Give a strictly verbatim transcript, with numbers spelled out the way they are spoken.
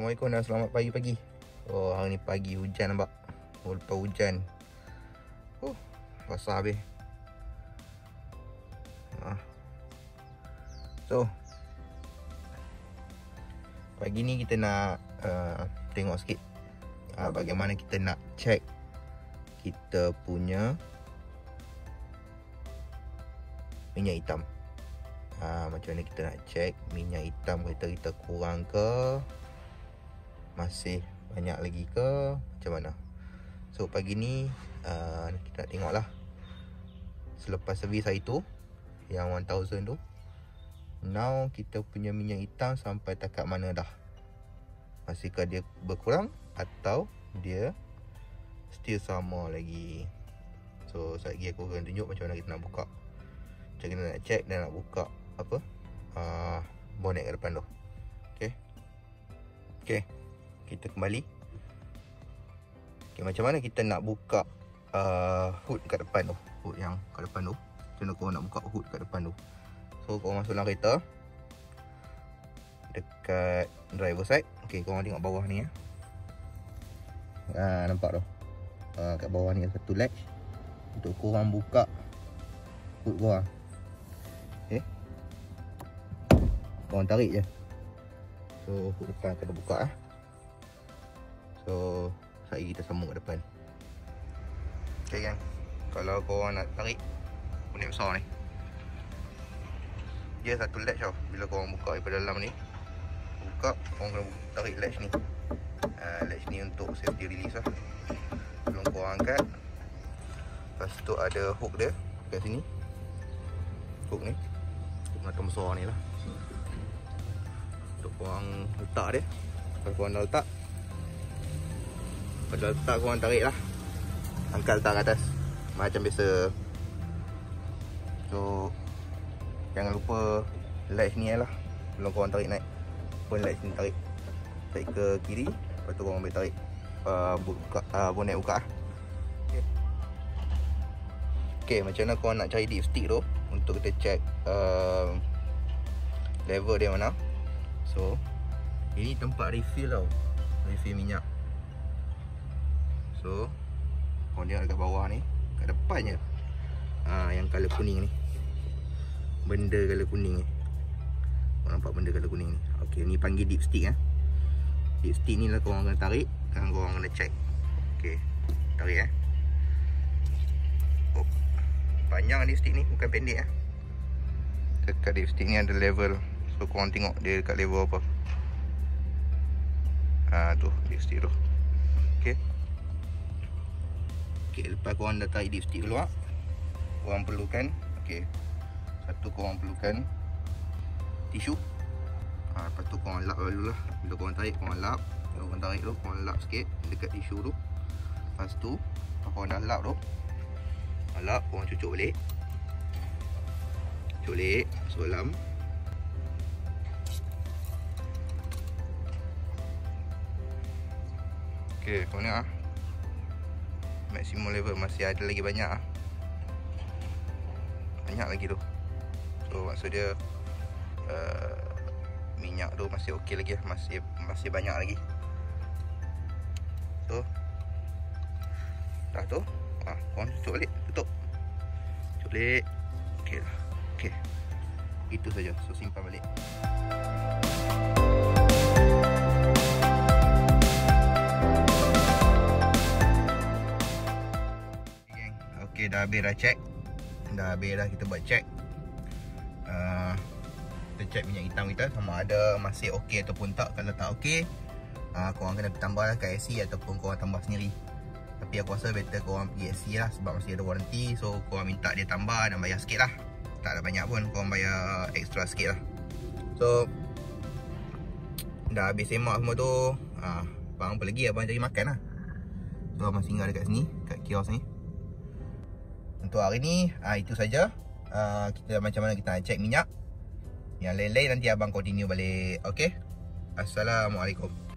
Assalamualaikum dan selamat pagi-pagi. Oh, hari ni pagi hujan nampak. Oh, lepas hujan. Oh, basah habis. Ah. So, pagi ni kita nak uh, tengok sikit uh, bagaimana kita nak check kita punya minyak hitam. Ha, macam mana kita nak check minyak hitam, kereta kita kurang ke, masih banyak lagi ke, macam mana. So pagi ni uh, kita nak tengok lah, selepas servis hari tu yang seribu tu, now kita punya minyak hitam sampai takat mana dah. Masihkah dia berkurang atau dia still sama lagi. So sekejap lagi aku akan tunjuk macam mana kita nak buka, macam kita nak check dan nak buka apa uh, bonet ke depan tu. Okay, okay, kita kembali. Okay, macam mana kita nak buka uh, hood kat depan tu, hood yang kat depan tu. Macam mana korang nak buka hood kat depan tu. So korang masuk dalam kereta, dekat driver side. Okay, korang tengok bawah ni ya. Ha, nampak tu uh, kat bawah ni ada satu latch untuk korang buka hood korang. Okay, korang tarik je. So hood depan kena buka eh. So saya kita sambung ke depan. Okay kan, kalau korang nak tarik bonet besar ni, dia satu latch tau. Bila korang buka daripada dalam ni, buka, korang kena tarik latch ni. uh, Latch ni untuk safety release lah. Belum korang angkat. Lepas tu ada hook dia kat sini. Hook ni, hook macam besar ni lah, untuk korang letak dia. Kalau korang dah letak, pada letak korang tarik lah, angkat letak ke atas macam biasa. So jangan lupa latch ni lah, belum korang tarik naik pun latch ni tarik. Tarik ke kiri, lepas tu korang boleh tarik uh, buka, uh, bonet buka. Okay. Okay, macam mana korang nak cari dipstick tu untuk kita check uh, level dia mana. So ini tempat refill tau, refill minyak. So korang tengok dekat bawah ni, kat depan je, ha, yang colour kuning ni, benda colour kuning ni. Korang nampak benda colour kuning ni. Okay, ni panggil dipstick eh. Dipstick ni lah korang kena tarik dan korang kena check. Okay, tarik eh. Oh, panjang dipstick ni, bukan pendek eh. Dekat dipstick ni ada level. So korang tengok dia dekat level apa. Ha, tu dipstick tu. Okay, okay, lepas korang dah tarik dipstick keluar, korang perlukan, okay, satu korang perlukan tisu. Ha, lepas tu korang lap dulu lah. Bila korang tarik, korang lap. Bila korang tarik tu, korang lap sikit dekat tisu tu. Lepas tu, kalau korang dah lap tu, lap, korang cucuk balik. Cucuk balik, masuk dalam. Okay, korang tengok lah, maximum level masih ada lagi banyak lah. Banyak lagi tu. So maksud dia uh, minyak tu masih okey lagi lah. Masih masih banyak lagi. So dah tu, ha, korang cucuk balik, tutup, cucuk balik. Okey lah. Okey, itu saja. So simpan balik. Okay, dah habis dah check. Dah habis dah kita buat check. uh, Kita check minyak hitam kita sama ada masih okey ataupun tak. Kalau tak okey, uh, korang kena tambah lah kat S C ataupun korang tambah sendiri. Tapi aku rasa better korang pergi S C lah, sebab masih ada warranty. So korang minta dia tambah dan bayar sikit lah. Tak ada banyak pun, korang bayar extra sikit lah. So dah habis semak semua tu. uh, Abang apa lagi, abang cari makan lah. So abang singgah dekat sini, kat kios ni. Untuk hari ni, uh, itu saja. uh, Kita macam mana kita nak check minyak. Yang lain-lain nanti abang continue balik. Okay, Assalamualaikum.